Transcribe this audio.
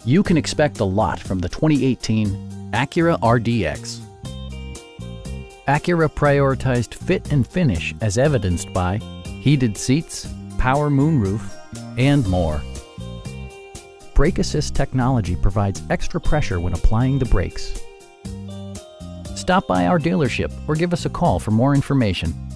You can expect a lot from the 2018 Acura RDX. Acura prioritized fit and finish as evidenced by heated seats, power moonroof, and more. Brake Assist technology provides extra pressure when applying the brakes. Stop by our dealership or give us a call for more information.